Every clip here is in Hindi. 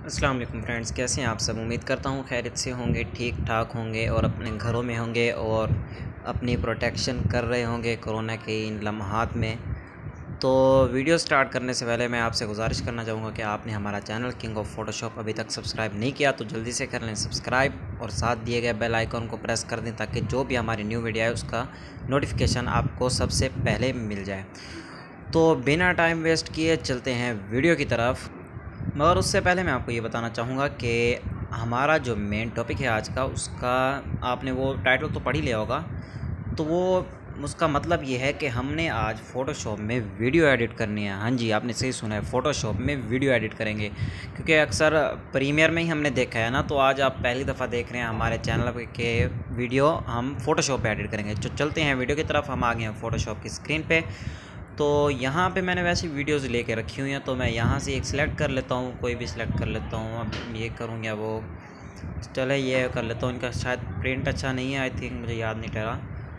अस्सलाम वालेकुम फ्रेंड्स, कैसे हैं आप सब। उम्मीद करता हूँ खैरियत से होंगे, ठीक ठाक होंगे और अपने घरों में होंगे और अपनी प्रोटेक्शन कर रहे होंगे कोरोना के इन लम्हात में। तो वीडियो स्टार्ट करने से पहले मैं आपसे गुजारिश करना चाहूँगा कि आपने हमारा चैनल किंग ऑफ फोटोशॉप अभी तक सब्सक्राइब नहीं किया तो जल्दी से कर लें सब्सक्राइब और साथ दिए गए बेल आइकन को प्रेस कर दें ताकि जो भी हमारी न्यू वीडियो है उसका नोटिफिकेशन आपको सबसे पहले मिल जाए। तो बिना टाइम वेस्ट किए चलते हैं वीडियो की तरफ। मगर उससे पहले मैं आपको ये बताना चाहूँगा कि हमारा जो मेन टॉपिक है आज का, उसका आपने वो टाइटल तो पढ़ ही लिया होगा। तो वो उसका मतलब ये है कि हमने आज फ़ोटोशॉप में वीडियो एडिट करनी है। हाँ जी, आपने सही सुना है, फ़ोटोशॉप में वीडियो एडिट करेंगे। क्योंकि अक्सर प्रीमियर में ही हमने देखा है ना, तो आज आप पहली दफ़ा देख रहे हैं हमारे चैनल के वीडियो हम फ़ोटोशॉप पे एडिट करेंगे। तो चलते हैं वीडियो की तरफ। हम आ गए हैं फ़ोटोशॉप की स्क्रीन पे। तो यहाँ पे मैंने वैसी वीडियोज़ लेके रखी हुई हैं, तो मैं यहाँ से एक सिलेक्ट कर लेता हूँ, कोई भी सिलेक्ट कर लेता हूँ। अब ये करूँ या वो, चले ये कर लेता हूँ। इनका शायद प्रिंट अच्छा नहीं है, आई थिंक, मुझे याद नहीं ठहरा।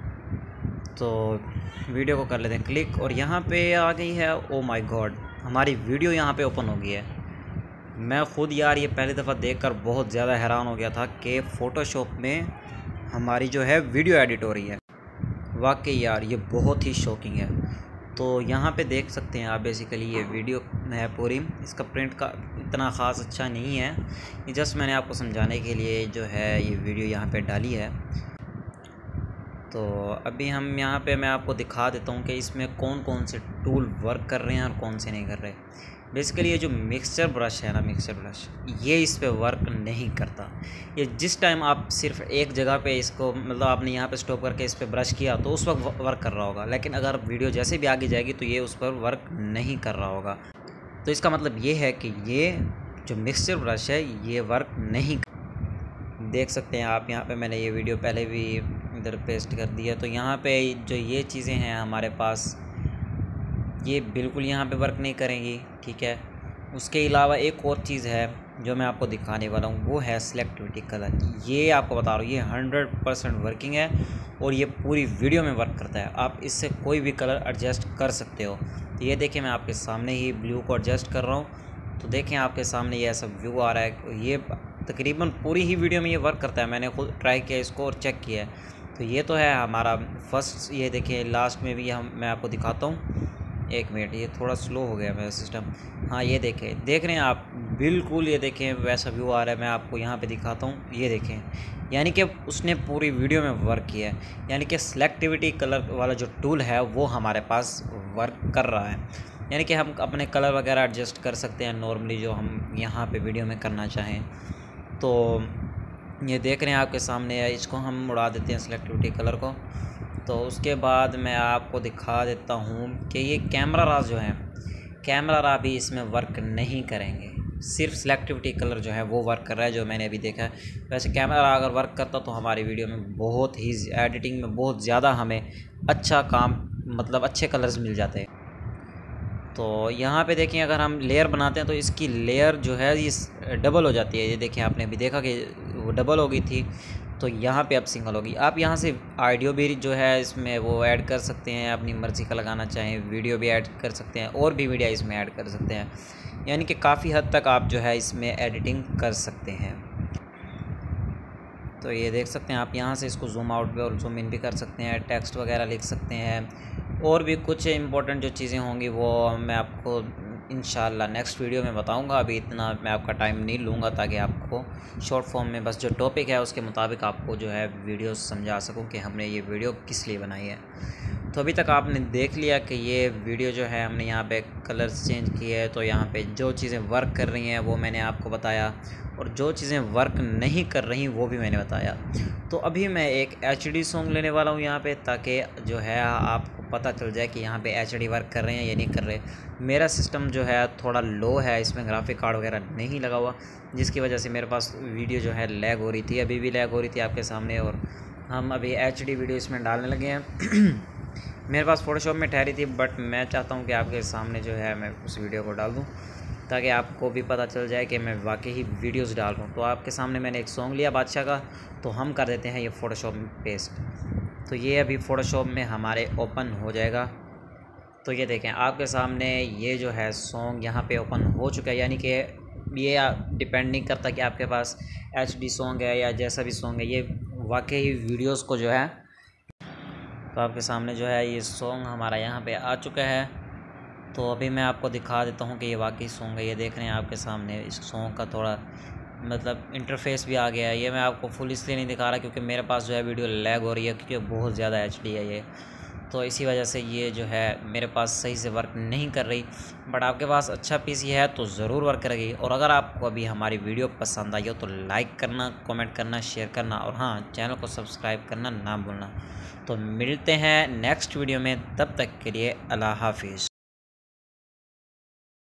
तो वीडियो को कर लेते हैं क्लिक और यहाँ पे आ गई है। ओ माय गॉड, हमारी वीडियो यहाँ पे ओपन हो गई है। मैं ख़ुद यार ये पहली दफ़ा देखकर बहुत ज़्यादा हैरान हो गया था कि फ़ोटोशॉप में हमारी जो है वीडियो एडिट हो रही है। वाकई यार ये बहुत ही शॉकिंग है। तो यहाँ पे देख सकते हैं आप, बेसिकली ये वीडियो है पूरी। इसका प्रिंट का इतना ख़ास अच्छा नहीं है, ये जस्ट मैंने आपको समझाने के लिए जो है ये वीडियो यहाँ पे डाली है। तो अभी हम यहाँ पे मैं आपको दिखा देता हूँ कि इसमें कौन कौन से टूल वर्क कर रहे हैं और कौन से नहीं कर रहे। बेसिकली ये जो मिक्सचर ब्रश है ना, मिक्सचर ब्रश, ये इस पे वर्क नहीं करता। ये जिस टाइम आप सिर्फ एक जगह पे इसको, मतलब आपने यहाँ पे स्टॉप करके इस पे ब्रश किया तो उस वक्त वर्क कर रहा होगा, लेकिन अगर वीडियो जैसे भी आगे जाएगी तो ये उस पर वर्क नहीं कर रहा होगा। तो इसका मतलब ये है कि ये जो मिक्सचर ब्रश है ये वर्क नहीं। देख सकते हैं आप, यहाँ पे मैंने ये वीडियो पहले भी इधर पेस्ट कर दिया। तो यहाँ पे जो ये चीज़ें हैं हमारे पास, ये बिल्कुल यहाँ पे वर्क नहीं करेंगी, ठीक है। उसके अलावा एक और चीज़ है जो मैं आपको दिखाने वाला हूँ, वो है सिलेक्टिविटी कलर। ये आपको बता रहा हूँ, ये 100% वर्किंग है और ये पूरी वीडियो में वर्क करता है। आप इससे कोई भी कलर एडजस्ट कर सकते हो। तो ये देखिए, मैं आपके सामने ही ब्लू को एडजस्ट कर रहा हूँ, तो देखें आपके सामने ये ऐसा व्यू आ रहा है। ये तकरीबन पूरी ही वीडियो में ये वर्क करता है। मैंने खुद ट्राई किया इसको और चेक किया है। तो ये तो है हमारा फर्स्ट। ये देखिए लास्ट में भी मैं आपको दिखाता हूँ। एक मिनट, ये थोड़ा स्लो हो गया मेरा सिस्टम। हाँ ये देखें, देख रहे हैं आप, बिल्कुल ये देखें वैसा व्यू आ रहा है। मैं आपको यहाँ पे दिखाता हूँ, ये देखें, यानी कि उसने पूरी वीडियो में वर्क किया है। यानी कि सिलेक्टिविटी कलर वाला जो टूल है वो हमारे पास वर्क कर रहा है। यानी कि हम अपने कलर वगैरह एडजस्ट कर सकते हैं नॉर्मली, जो हम यहाँ पे वीडियो में करना चाहें। तो ये देख रहे हैं आपके सामने है, इसको हम उड़ा देते हैं सिलेक्टिविटी कलर को। तो उसके बाद मैं आपको दिखा देता हूँ कि ये कैमरा राज जो है, कैमरा रा भी इसमें वर्क नहीं करेंगे। सिर्फ सिलेक्टिविटी कलर जो है वो वर्क कर रहा है, जो मैंने अभी देखा है। वैसे कैमरा रा अगर वर्क करता तो हमारी वीडियो में बहुत ही एडिटिंग में बहुत ज़्यादा हमें अच्छा काम, मतलब अच्छे कलर्स मिल जाते हैं। तो यहाँ पे देखें, अगर हम लेयर बनाते हैं तो इसकी लेयर जो है ये डबल हो जाती है। ये देखें, आपने अभी देखा कि वो डबल हो गई थी, तो यहाँ पे अब सिंगल होगी। आप यहाँ से ऑडियो भी जो है इसमें वो ऐड कर सकते हैं, अपनी मर्ज़ी का लगाना चाहें। वीडियो भी ऐड कर सकते हैं और भी मीडिया इसमें ऐड कर सकते हैं। यानी कि काफ़ी हद तक आप जो है इसमें एडिटिंग कर सकते हैं। तो ये देख सकते हैं आप, यहाँ से इसको जूम आउट भी और जूम इन भी कर सकते हैं, टेक्स्ट वगैरह लिख सकते हैं, और भी कुछ इंपॉर्टेंट जो चीज़ें होंगी वो मैं आपको इंशाल्लाह नेक्स्ट वीडियो में बताऊंगा। अभी इतना मैं आपका टाइम नहीं लूँगा, ताकि आपको शॉर्ट फॉर्म में बस जो टॉपिक है उसके मुताबिक आपको जो है वीडियो समझा सकूं कि हमने ये वीडियो किस लिए बनाई है। तो अभी तक आपने देख लिया कि ये वीडियो जो है हमने यहाँ पे कलर्स चेंज किए है। तो यहाँ पे जो चीज़ें वर्क कर रही हैं वो मैंने आपको बताया, और जो चीज़ें वर्क नहीं कर रही वो भी मैंने बताया। तो अभी मैं एक HD सॉन्ग लेने वाला हूँ यहाँ पे, ताकि जो है आपको पता चल जाए कि यहाँ पे HD वर्क कर रहे हैं या नहीं कर रहे। मेरा सिस्टम जो है थोड़ा लो है, इसमें ग्राफिक कार्ड वगैरह नहीं लगा हुआ, जिसकी वजह से मेरे पास वीडियो जो है लैग हो रही थी, अभी भी लैग हो रही थी आपके सामने। और हम अभी HD वीडियो इसमें डालने लगे हैं। मेरे पास फ़ोटोशॉप में ठहरी थी, बट मैं चाहता हूँ कि आपके सामने जो है मैं उस वीडियो को डाल दूँ, ताकि आपको भी पता चल जाए कि मैं वाकई ही वीडियोस डाल रहा हूँ। तो आपके सामने मैंने एक सॉन्ग लिया बादशाह का, तो हम कर देते हैं ये फ़ोटोशॉप में पेस्ट। तो ये अभी फ़ोटोशॉप में हमारे ओपन हो जाएगा। तो ये देखें आपके सामने, ये जो है सॉन्ग यहाँ पे ओपन हो चुका है। यानी कि ये डिपेंड नहीं करता कि आपके पास HD सॉन्ग है या जैसा भी सॉन्ग है, ये वाकई वीडियोस को जो है। तो आपके सामने जो है ये सॉन्ग हमारा यहाँ पे आ चुका है। तो अभी मैं आपको दिखा देता हूँ कि ये वाकई सॉन्ग है। ये देख रहे हैं आपके सामने, इस सॉन्ग का थोड़ा मतलब इंटरफेस भी आ गया है। ये मैं आपको फुल इसलिए नहीं दिखा रहा क्योंकि मेरे पास जो है वीडियो लैग हो रही है, क्योंकि बहुत ज़्यादा HD है ये, तो इसी वजह से ये जो है मेरे पास सही से वर्क नहीं कर रही। बट आपके पास अच्छा PC है तो ज़रूर वर्क करेगी। और अगर आपको अभी हमारी वीडियो पसंद आई हो तो लाइक करना, कमेंट करना, शेयर करना और हाँ, चैनल को सब्सक्राइब करना ना भूलना। तो मिलते हैं नेक्स्ट वीडियो में, तब तक के लिए अल्लाह हाफिज़।